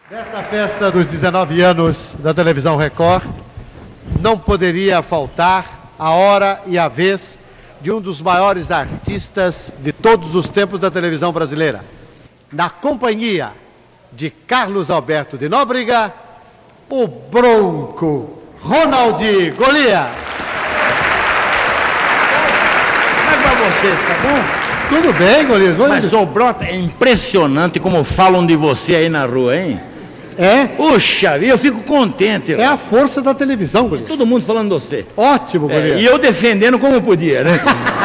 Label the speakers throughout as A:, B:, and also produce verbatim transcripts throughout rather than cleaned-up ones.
A: Nesta festa dos dezenove anos da Televisão Record, não poderia faltar a hora e a vez de um dos maiores artistas de todos os tempos da televisão brasileira. Na companhia de Carlos Alberto de Nóbrega, o Bronco, Ronaldi Golias.
B: Como é pra vocês, tá bom?
A: Tudo bem, Golias? Vamos...
B: Mas, ô Brota, é impressionante como falam de você aí na rua, hein?
A: É?
B: Puxa, eu fico contente.
A: É a força da televisão, Golias.
B: Todo mundo falando de você.
A: Ótimo, Golias.
B: É, e eu defendendo como podia, né?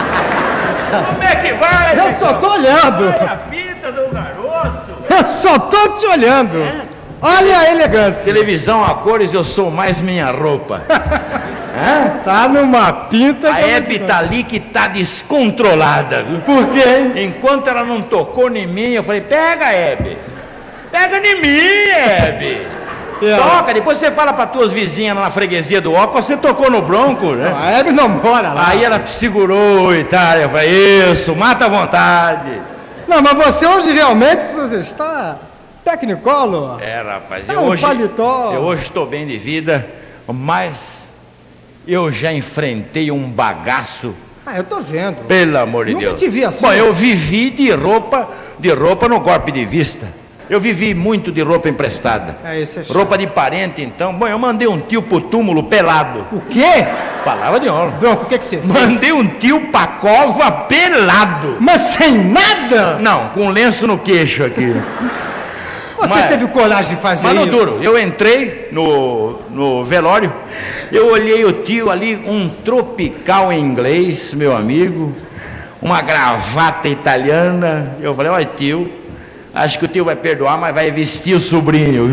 B: Como é que vai?
A: Eu só tô olhando.
B: Olha a pinta do garoto.
A: Eu só tô te olhando. É. Olha a elegância.
B: Televisão a cores, eu sou mais minha roupa.
A: É? Tá numa pinta.
B: A Hebe tá ali que tá descontrolada, viu?
A: Por quê?
B: Enquanto ela não tocou em mim, eu falei, pega, Hebe. Pega em mim, Hebe. É. Toca, depois você fala para tuas vizinhas na freguesia do óculos, você tocou no Bronco, né?
A: A Hebe não mora lá.
B: Aí ela segurou e tal, eu falei, isso, mata à vontade.
A: Não, mas você hoje realmente você está tecnicolo.
B: É, rapaz,
A: é
B: eu,
A: um
B: hoje,
A: paletó.
B: eu hoje estou bem de vida, mas eu já enfrentei um bagaço.
A: Ah, eu tô vendo.
B: Pelo amor de
A: Nunca
B: Deus.
A: te vi assim.
B: Bom, eu vivi de roupa, de roupa no golpe de vista. Eu vivi muito de roupa emprestada.
A: É, isso é chato.
B: Roupa de parente, então. Bom, eu mandei um tio pro túmulo pelado.
A: O quê?
B: Palavra de honra.
A: Bronco, o que que você fez?
B: Mandei um tio pra cova pelado.
A: Mas sem nada?
B: Não, com um lenço no queixo aqui.
A: Você
B: mas,
A: teve coragem de fazer
B: mas
A: isso?
B: Mas no duro, eu entrei no, no velório, eu olhei o tio ali, um tropical inglês, meu amigo, uma gravata italiana. Eu falei, olha tio, acho que o tio vai perdoar, mas vai vestir o sobrinho.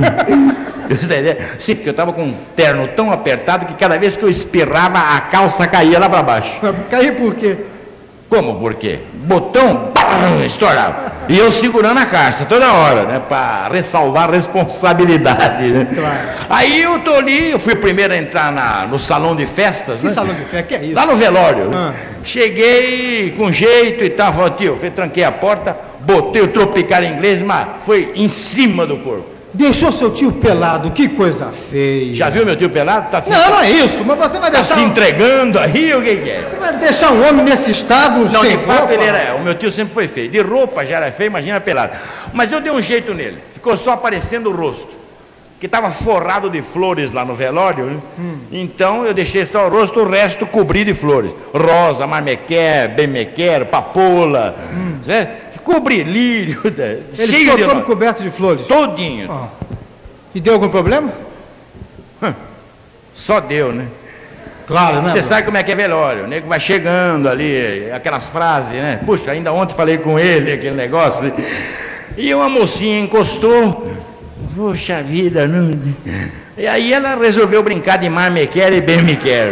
B: Sim, porque eu estava com um terno tão apertado que cada vez que eu espirrava, a calça caía lá para baixo.
A: Caía por quê?
B: Como por quê? Botão, pá, estourava. E eu segurando a caixa toda hora, né? Para ressalvar a responsabilidade, né?
A: Claro.
B: Aí eu tô ali, eu fui o primeiro a entrar na, no salão de festas,
A: que
B: né?
A: salão de festa? Que é isso?
B: Lá no velório.
A: Ah.
B: Cheguei com jeito e tal, falei, tio, eu tranquei a porta, botei o tropical inglês, mas foi em cima do corpo.
A: Deixou seu tio pelado, que coisa feia.
B: Já viu meu tio pelado? Tá
A: não, não é isso, mas você vai
B: tá
A: deixar...
B: se
A: um...
B: entregando aí, o que que é?
A: Você vai deixar um homem nesse estado
B: não,
A: sem
B: de fato
A: roupa?
B: ele era, o meu tio sempre foi feio. De roupa já era feio, imagina pelado. Mas eu dei um jeito nele, ficou só aparecendo o rosto, que estava forrado de flores lá no velório, né? Hum. Então eu deixei só o rosto, o resto cobri de flores. Rosa, marmequer, bemequer, papoula, hum. né? Cobri, lírio,
A: ele
B: cheio
A: ficou
B: de
A: todo coberto de flores?
B: Todinho.
A: Oh. E deu algum problema?
B: Hum. Só deu, né?
A: Claro, né?
B: Você sabe como é que é velório, o nego vai chegando ali, aquelas frases, né? Puxa, ainda ontem falei com ele, aquele negócio. E uma mocinha encostou, puxa vida, não... E aí ela resolveu brincar de mar me quer e bem me quer.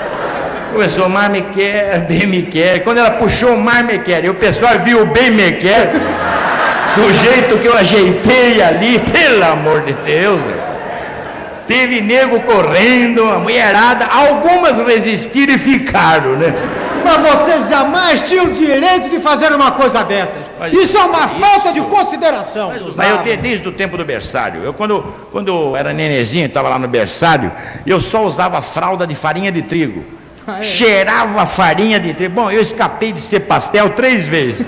B: Começou mar me quer, bem me quer. Quando ela puxou o mar me quer e o pessoal viu o bem me quer, do jeito que eu ajeitei ali, pelo amor de Deus, teve nego correndo, a mulherada, algumas resistiram e ficaram, né?
A: Mas você jamais tinha o direito de fazer uma coisa dessas. Mas isso é uma isso, falta de consideração.
B: Mas, mas eu tenho desde o tempo do berçário. Eu quando, quando eu era nenenzinho, estava lá no berçário, eu só usava fralda de farinha de trigo. Ah, é? Cheirava farinha de trigo. Bom, eu escapei de ser pastel três vezes.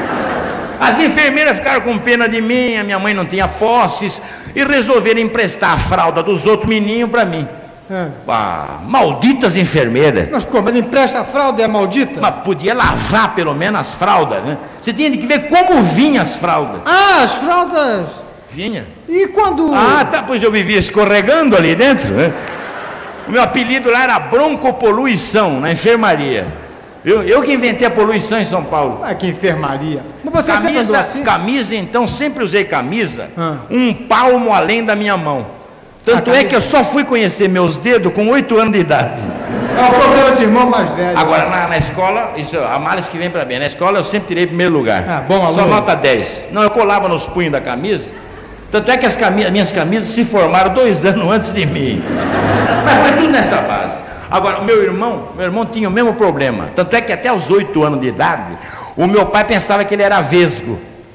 B: As enfermeiras ficaram com pena de mim, a minha mãe não tinha posses, e resolveram emprestar a fralda dos outros meninos para mim. É. Ah, malditas enfermeiras.
A: Mas como? Ele empresta a fralda e é maldita?
B: Mas podia lavar pelo menos as fraldas, né? Você tinha que ver como vinham as fraldas.
A: Ah, as fraldas...
B: Vinha.
A: E quando...
B: Ah, tá, pois eu vivia escorregando ali dentro, né? O meu apelido lá era broncopoluição, na enfermaria. Eu, eu que inventei a poluição em São Paulo.
A: Ah, que enfermaria. Mas você
B: camisa,
A: sempre andou assim?
B: Camisa, então, sempre usei camisa,
A: ah.
B: um palmo além da minha mão. Tanto
A: ah,
B: é que eu só fui conhecer meus dedos com oito anos de idade.
A: É o problema de irmão mais velho.
B: Agora, na, na escola, isso é a males que vem para mim. Na escola eu sempre tirei primeiro lugar.
A: Ah, bom aluno.
B: Só nota dez. Não, eu colava nos punhos da camisa. Tanto é que as camisas, minhas camisas se formaram dois anos antes de mim. Mas foi tudo nessa base. Agora, o meu irmão, meu irmão tinha o mesmo problema. Tanto é que até os oito anos de idade, o meu pai pensava que ele era vesgo.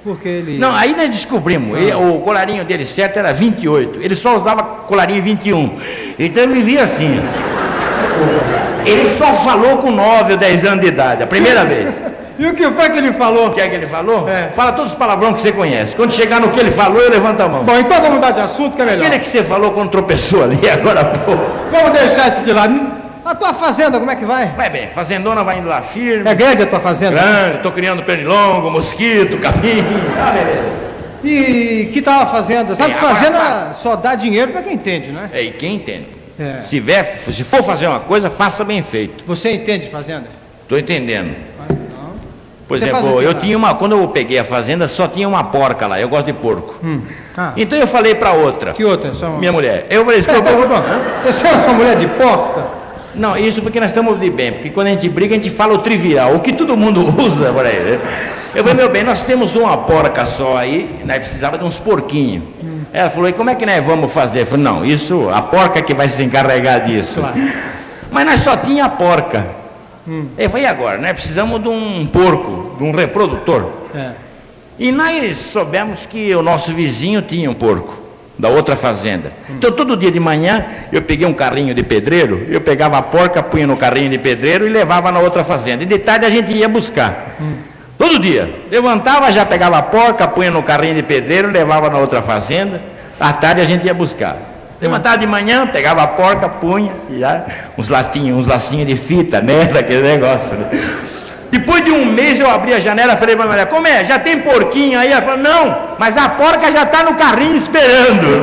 C: Porque ele...
B: Não, aí nós descobrimos, ele, o colarinho dele certo era vinte e oito, ele só usava colarinho vinte e um, então ele vivia assim. Ele só falou com nove ou dez anos de idade, a primeira vez.
C: E o que foi que ele falou?
B: O que é que ele falou?
C: É.
B: Fala todos os palavrões que você conhece. Quando chegar no que ele falou, eu levanto a mão.
C: Bom, então vamos mudar de assunto, que é melhor.
B: Aquele que você falou quando tropeçou ali, agora pô.
C: Vamos deixar esse de lado. A tua fazenda, como é que vai?
B: Vai bem, fazendona vai indo lá firme.
C: É grande a tua fazenda?
B: Grande, tô criando pernilongo, mosquito, capim. Ah, beleza.
C: E que tal a fazenda? Sabe
B: É,
C: que fazenda só dá dinheiro para quem entende, né?
B: É, e quem entende?
C: É.
B: Se, vier, se for fazer uma coisa, faça bem feito.
C: Você entende de fazenda?
B: Tô entendendo. Por
C: Você faz
B: exemplo,
C: o quê
B: eu
C: lá?
B: tinha uma, quando eu peguei a fazenda, só tinha uma porca lá, eu gosto de porco.
C: Hum. Ah.
B: Então eu falei pra outra,
C: Que outra? Só...
B: minha mulher, eu falei,
C: Pera,
B: desculpa,
C: pera, pera, pera. Você chama sua mulher de porca?
B: não, isso porque nós estamos de bem, porque quando a gente briga, a gente fala o trivial, o que todo mundo usa por aí, né? Eu falei, meu bem, nós temos uma porca só aí, nós precisava de uns porquinhos. Hum. Ela falou, e como é que nós vamos fazer? Eu falei, não, isso, a porca que vai se encarregar disso.
C: Claro.
B: Mas nós só tinha a porca.
C: Hum.
B: Eu falei, e agora? Nós precisamos de um porco, de um reprodutor.
C: É.
B: E nós soubemos que o nosso vizinho tinha um porco, da outra fazenda. Hum. Então todo dia de manhã eu peguei um carrinho de pedreiro, eu pegava a porca, punha no carrinho de pedreiro e levava na outra fazenda. E de tarde a gente ia buscar. Hum. Todo dia. Levantava, já pegava a porca, punha no carrinho de pedreiro, levava na outra fazenda. À tarde a gente ia buscar. Levantava de manhã, pegava a porca, punha, e já, uns latinhos, uns lacinhos de fita, né? Daquele negócio. Né? Depois de um mês eu abri a janela e falei para a mulher, como é? Já tem porquinho aí? Ela falou, não, mas a porca já está no carrinho esperando.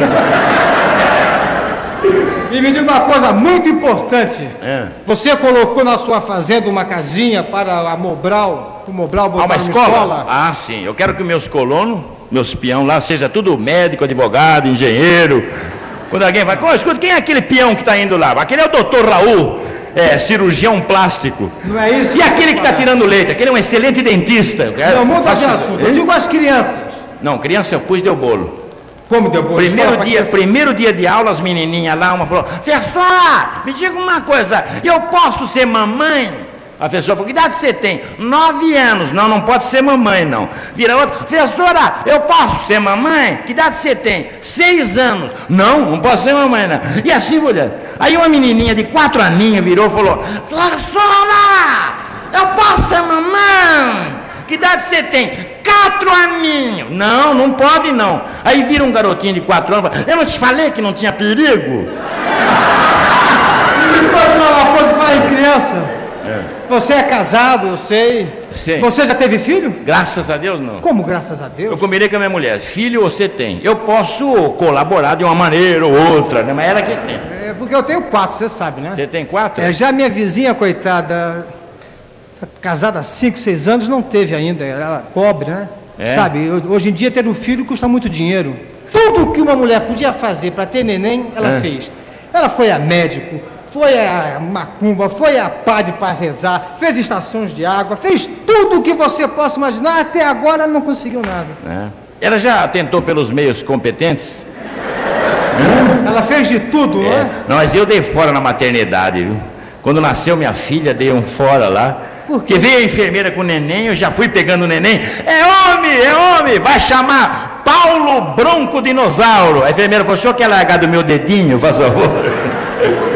C: E me diga uma coisa muito importante.
B: É.
C: Você colocou na sua fazenda uma casinha para a Mobral, o Mobral
B: Ah,
C: botar
B: uma
C: uma
B: escola?
C: escola?
B: Ah, sim. Eu quero que meus colonos, meus peão lá, seja tudo médico, advogado, engenheiro. Quando alguém vai, oh, escuta, quem é aquele peão que está indo lá? Aquele é o doutor Raul, é, cirurgião plástico.
C: Não é isso?
B: E aquele que está tirando leite? Aquele é um excelente dentista. Eu quero-
C: Não, muda
B: faço-
C: de assunto.
B: Hein?
C: Eu digo as crianças.
B: Não, criança eu pus, deu bolo.
C: Como deu boa
B: Primeiro
C: escola pra
B: dia,
C: criança?
B: primeiro dia de aula, as menininhas lá, uma falou, professora, me diga uma coisa, eu posso ser mamãe? A professora falou, que idade você tem? Nove anos. Não, não pode ser mamãe, não. Vira outra, professora, eu posso ser mamãe? Que idade você tem? Seis anos. Não, não posso ser mamãe, não. E assim, mulher. Aí uma menininha de quatro aninhos virou e falou, professora, eu posso ser mamãe? Que idade você tem? Quatro aninhos. Não, não pode não. Aí vira um garotinho de quatro anos e fala, eu não te falei que não tinha perigo?
C: Depois uma coisa falar em criança.
B: É.
C: Você é casado, eu sei.
B: Sim.
C: Você já teve filho?
B: Graças a Deus não.
C: Como, graças a
B: Eu
C: Deus?
B: combinei com a minha mulher, filho você tem. Eu posso colaborar de uma maneira ou outra, né? Mas ela que tem.
C: É porque eu tenho quatro, você sabe, né?
B: Você tem quatro?
C: É, já minha vizinha, coitada, casada há cinco, seis anos, não teve ainda. Ela é pobre, né?
B: É.
C: Sabe, hoje em dia ter um filho custa muito dinheiro. Tudo que uma mulher podia fazer para ter neném, ela
B: É.
C: fez. Ela foi a médico, foi a macumba, foi a padre para rezar, fez estações de água, fez tudo o que você possa imaginar, até agora não conseguiu nada.
B: É. Ela já tentou pelos meios competentes?
C: Ela fez de tudo, não
B: É.
C: é?
B: Não, mas eu dei fora na maternidade, viu? Quando nasceu minha filha, dei um fora lá. Porque veio a enfermeira com o neném, eu já fui pegando o neném. É homem, é homem, vai chamar Paulo Bronco Dinossauro. A enfermeira falou, o senhor quer largar do meu dedinho, faz favor?